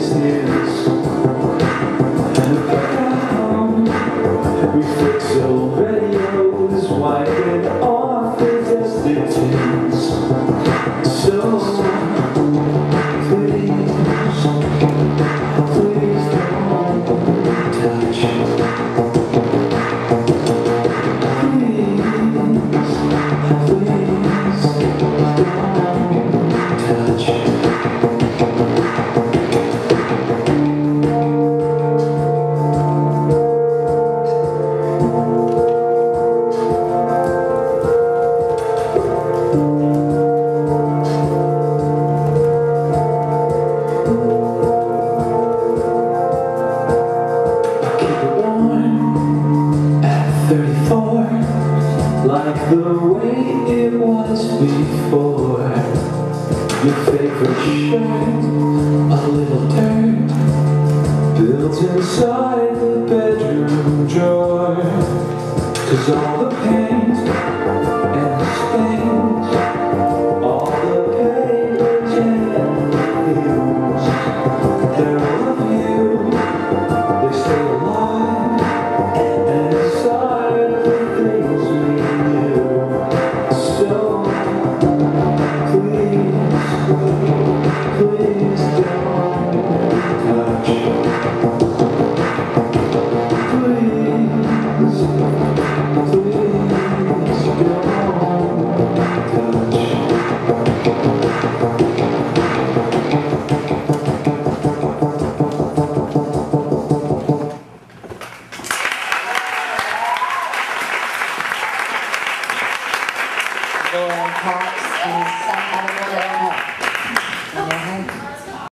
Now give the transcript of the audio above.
latest news. And back at home, we fix old radios, wiping off the dusted tunes. So please, please don't touch. Like the way it was before. Your favorite shirt, a little dirt, built inside the bedroom drawer. 'Cause all the paint and the stains, all the papers and the views, they're all of you, they stay alive, and inside the things we knew. So please, please don't